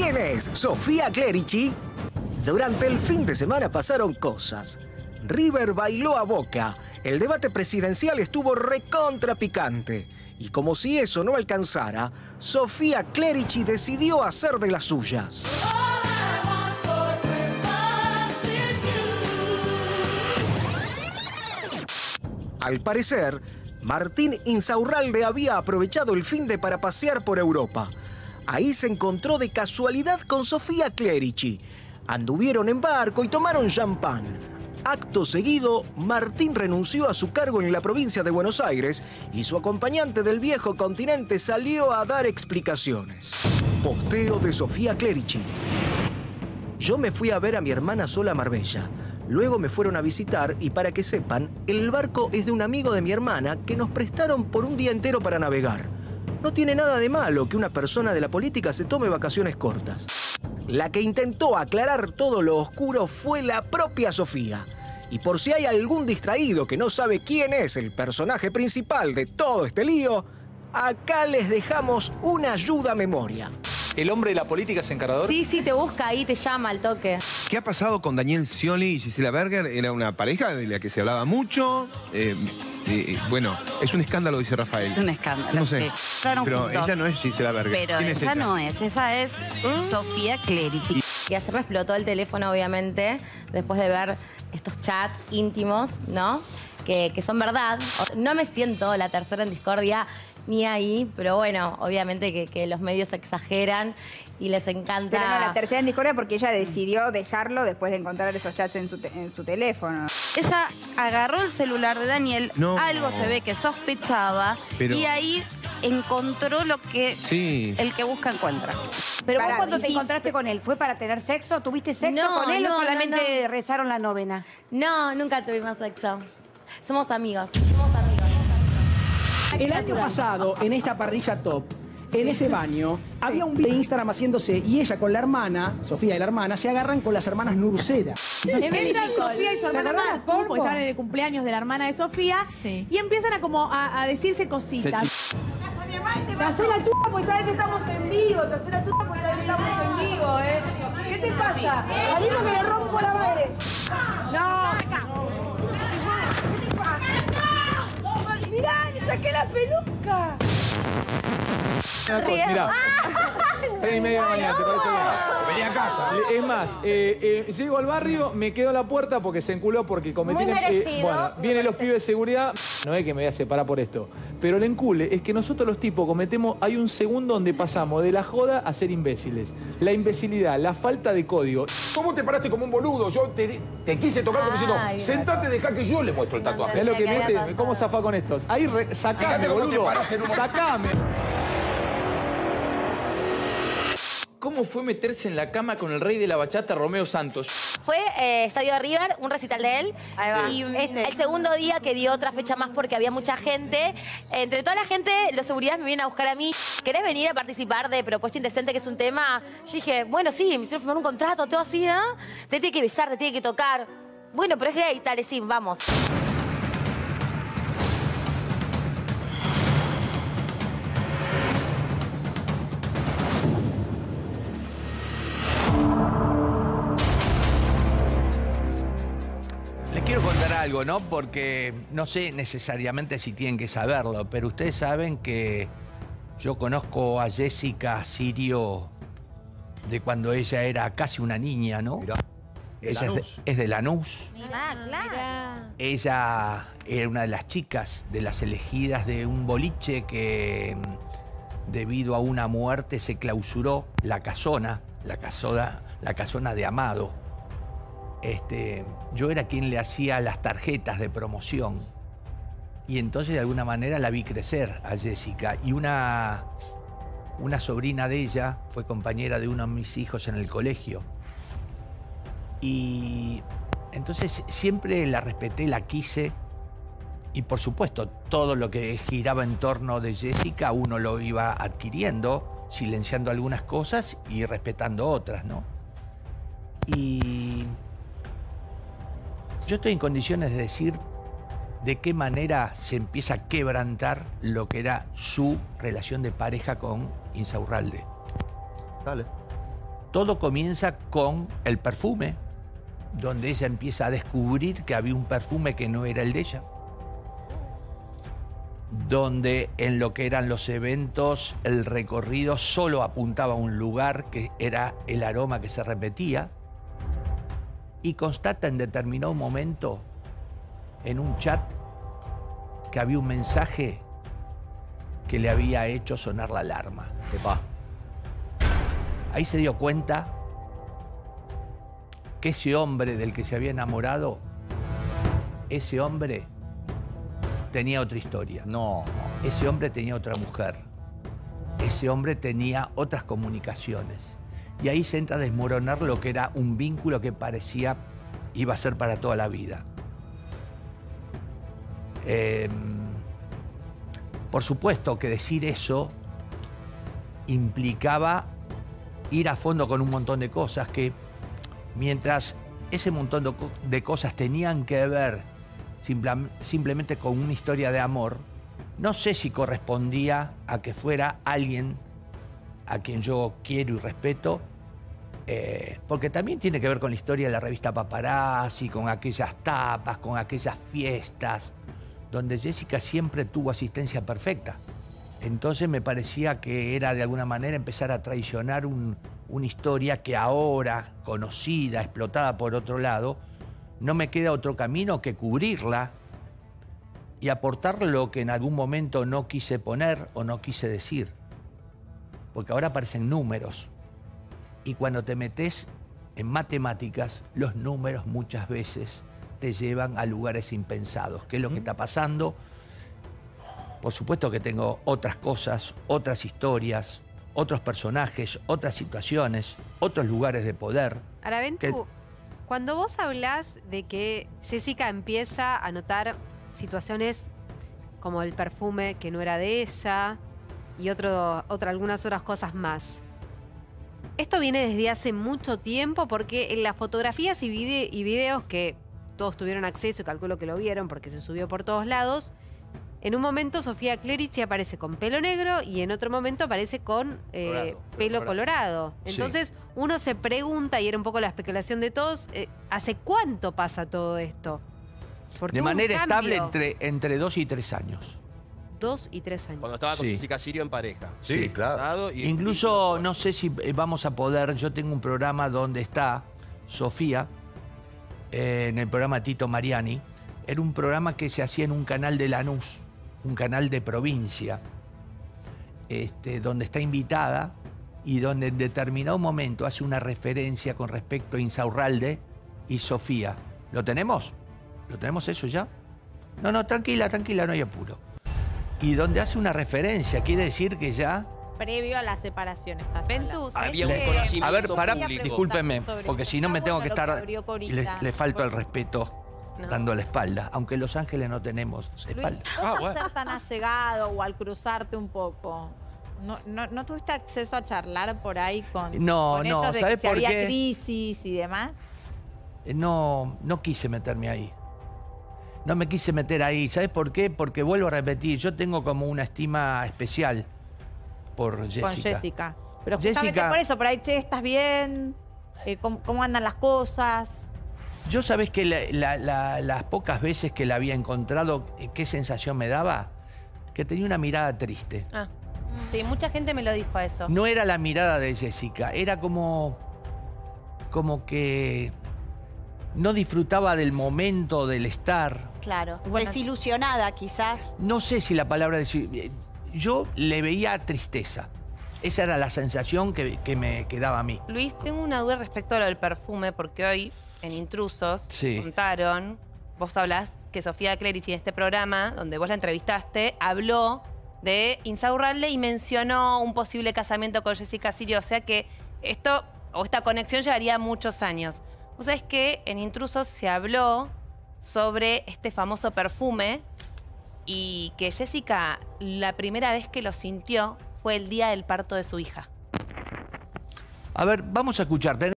¿Quién es Sofía Clerici? Durante el fin de semana pasaron cosas. River bailó a Boca. El debate presidencial estuvo recontra picante. Y como si eso no alcanzara, Sofía Clerici decidió hacer de las suyas. Al parecer, Martín Insaurralde había aprovechado el finde para pasear por Europa. Ahí se encontró de casualidad con Sofía Clerici. Anduvieron en barco y tomaron champán. Acto seguido, Martín renunció a su cargo en la provincia de Buenos Aires y su acompañante del viejo continente salió a dar explicaciones. Posteo de Sofía Clerici. Yo me fui a ver a mi hermana sola a Marbella. Luego me fueron a visitar y para que sepan, el barco es de un amigo de mi hermana que nos prestaron por un día entero para navegar. No tiene nada de malo que una persona de la política se tome vacaciones cortas. La que intentó aclarar todo lo oscuro fue la propia Sofía. Y por si hay algún distraído que no sabe quién es el personaje principal de todo este lío, acá les dejamos una ayuda a memoria. ¿El hombre de la política es encarador? Sí, te busca ahí, te llama al toque. ¿Qué ha pasado con Daniel Scioli y Gisela Berger? Era una pareja de la que se hablaba mucho. Bueno, es un escándalo, dice Rafael. Es un escándalo, No sé. sí. Pero ella no es Gisela Berger. Pero ¿Quién es esa ella? no es, esa es Sofía Clerici. Y ayer me explotó el teléfono, obviamente, después de ver estos chats íntimos, ¿no? Que son verdad. No me siento la tercera en discordia ni ahí, pero bueno, obviamente que los medios exageran y les encanta. Pero no, la tercera en discordia porque ella decidió dejarlo después de encontrar esos chats en su teléfono. Ella agarró el celular de Daniel, No. algo se ve que sospechaba, Pero- y ahí encontró lo que el que busca encuentra. Pero vos Pará, cuando te y- encontraste con él, ¿fue para tener sexo? ¿Tuviste sexo No, con él no, o solamente no. rezaron la novena? No, nunca tuvimos sexo. Somos amigos. El año pasado, en esta parrilla top, en ese baño, había un video de Instagram haciéndose y ella con la hermana, Sofía y la hermana, se agarran con las hermanas Nurcera. Entran Sofía y su hermana acordás, Martín, porno? porque estaban en el cumpleaños de la hermana de Sofía, y empiezan a decirse cositas. Te hace la tuya porque sabes que estamos en vivo, te hace la tuya porque sabes que estamos en vivo, ¿eh? ¿Qué te pasa? Salimo que le rompo la madre. No. Mirá, le saqué la peluca. Mirá, 3:30 de la mañana, ¿te parece bien? Vení a casa. Es más, llego al barrio, me quedo a la puerta porque se enculó porque cometí... Muy merecido. Bueno, vienen los pibes de seguridad, no es que me voy a separar por esto, pero el encule es que nosotros los tipos cometemos, hay un segundo donde pasamos de la joda a ser imbéciles. La imbecilidad, la falta de código. ¿Cómo te paraste como un boludo? Yo te quise tocar como diciendo, sentate, deja que yo le muestro el tatuaje. Es lo que mete, ¿cómo zafá con estos? Ahí, sacame, Fíjate cómo te boludo, parás en un- sacame. ¿Cómo fue meterse en la cama con el rey de la bachata, Romeo Santos? Fue Estadio de River, un recital de él. Y el segundo día que dio otra fecha más porque había mucha gente. Entre toda la gente, los seguridades me vienen a buscar a mí. ¿Querés venir a participar de Propuesta Indecente, que es un tema? Yo dije, bueno, sí, me hicieron firmar un contrato, todo así, ¿eh? Te tiene que besar, te tiene que tocar. Bueno, pero es gay, tal, sí, vamos. Les quiero contar algo, ¿no? Porque no sé necesariamente si tienen que saberlo, pero ustedes saben que yo conozco a Jessica Sirio de cuando ella era casi una niña, ¿no? Ella es de Lanús. Claro. Ella era una de las chicas de las elegidas de un boliche que debido a una muerte se clausuró, la casona de Amado. Yo era quien le hacía las tarjetas de promoción y entonces de alguna manera la vi crecer a Jessica y una sobrina de ella fue compañera de uno de mis hijos en el colegio y entonces siempre la respeté, la quise y por supuesto todo lo que giraba en torno de Jessica uno lo iba adquiriendo, silenciando algunas cosas y respetando otras, ¿no? Y yo estoy en condiciones de decir de qué manera se empieza a quebrantar lo que era su relación de pareja con Insaurralde. Dale. Todo comienza con el perfume, donde ella empieza a descubrir que había un perfume que no era el de ella. Donde en lo que eran los eventos, el recorrido solo apuntaba a un lugar que era el aroma que se repetía. Y constata en determinado momento, en un chat, que había un mensaje que le había hecho sonar la alarma. Epa. Ahí se dio cuenta que ese hombre del que se había enamorado, ese hombre tenía otra historia. No. Ese hombre tenía otra mujer. Ese hombre tenía otras comunicaciones. Y ahí se entra a desmoronar lo que era un vínculo que parecía iba a ser para toda la vida. Por supuesto que decir eso implicaba ir a fondo con un montón de cosas que, mientras ese montón de cosas tenían que ver simplemente con una historia de amor, no sé si correspondía a que fuera alguien a quien yo quiero y respeto, porque también tiene que ver con la historia de la revista Paparazzi, con aquellas tapas, con aquellas fiestas, donde Jessica siempre tuvo asistencia perfecta. Entonces me parecía que era de alguna manera empezar a traicionar una historia que ahora, conocida, explotada por otro lado, no me queda otro camino que cubrirla y aportar lo que en algún momento no quise poner o no quise decir. Porque ahora aparecen números. Y cuando te metes en matemáticas, los números muchas veces te llevan a lugares impensados. ¿Qué es lo que está pasando? Por supuesto que tengo otras cosas, otras historias, otros personajes, otras situaciones, otros lugares de poder. Araventu, cuando vos hablás de que Jessica empieza a notar situaciones como el perfume que no era de ella y algunas otras cosas más, esto viene desde hace mucho tiempo, porque en las fotografías y videos que todos tuvieron acceso, y calculo que lo vieron porque se subió por todos lados, en un momento Sofía Clerici aparece con pelo negro y en otro momento aparece con pelo colorado. Entonces uno se pregunta, y era un poco la especulación de todos, ¿hace cuánto pasa todo esto? De manera estable entre 2 y 3 años. 2 y 3 años. Cuando estaba con Jessica Sirio en pareja. Sí, claro. Incluso no sé si vamos a poder, yo tengo un programa donde está Sofía, en el programa Tito Mariani. Era un programa que se hacía en un canal de Lanús, un canal de provincia, donde está invitada y donde en determinado momento hace una referencia con respecto a Insaurralde y Sofía. ¿Lo tenemos? ¿Lo tenemos eso ya? No, tranquila, no hay apuro. Y donde hace una referencia, quiere decir que ya... Previo a la separación, está Ventus, a ver, pará, discúlpenme, porque si no me tengo que estar... Le falto el respeto dando la espalda, aunque en Los Ángeles no tenemos espalda. Luis, ¿vos al ser tan allegado o al cruzarte un poco, no tuviste acceso a charlar por ahí con ellos de ¿sabés que si por había qué? crisis y demás? No quise meterme ahí. No me quise meter ahí. ¿Sabes por qué? Porque vuelvo a repetir, yo tengo como una estima especial por Jessica. Con Jessica. Pero justamente por eso, por ahí, che, ¿estás bien? ¿Cómo andan las cosas? Yo, ¿sabés que las pocas veces que la había encontrado, qué sensación me daba? Que tenía una mirada triste. Sí, mucha gente me lo dijo eso. No era la mirada de Jessica, era como que no disfrutaba del momento, del estar. Claro, desilusionada quizás. No sé si la palabra yo le veía tristeza. Esa era la sensación que me quedaba a mí. Luis, tengo una duda respecto a lo del perfume, porque hoy en Intrusos contaron, vos hablás que Sofía Clerici en este programa, donde vos la entrevistaste, habló de Insaurralde y mencionó un posible casamiento con Jessica Sirio. O sea que esta conexión llevaría muchos años. Vos sabés que en Intrusos se habló sobre este famoso perfume y que Jessica, la primera vez que lo sintió fue el día del parto de su hija. A ver, vamos a escucharte.